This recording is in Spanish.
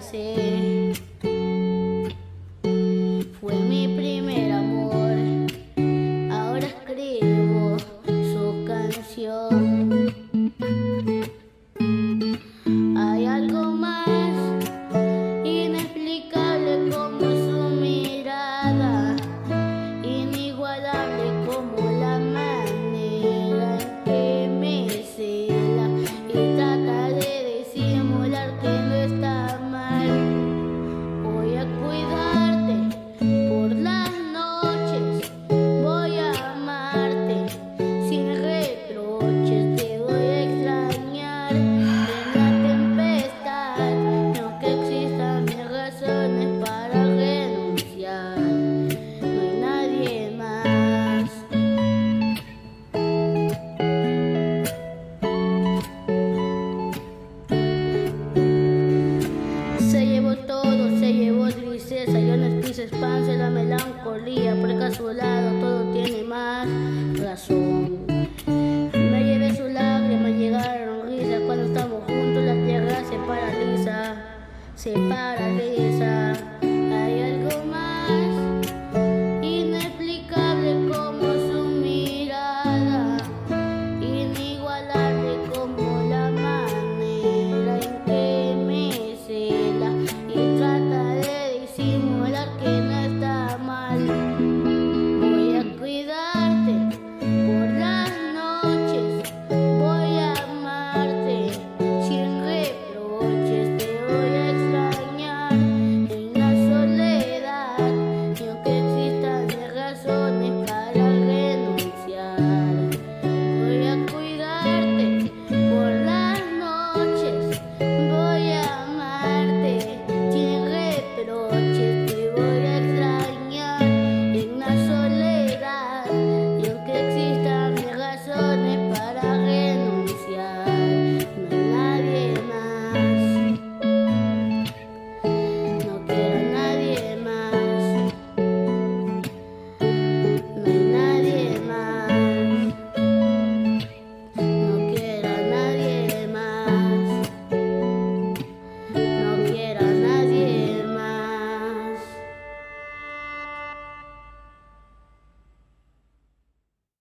besé. Fue mi primer amor, ahora escribo su canción. Hay algo más inexplicable como su mirada, inigualable como la manera en que me cela y trata de disimular que no está mal. Voy a cuidarte por las noches, voy a amarte sin reproches, te voy a extrañar en la tempestad, no que existan mis razones para renunciar, no hay nadie más. Se llevó todo, se llevó tristeza, yo no quise expanse la melancolía, porque a su lado todo tiene más razón. Me llevé sus lágrimas, llegaron risas, cuando estamos juntos la tierra se paraliza, se paraliza.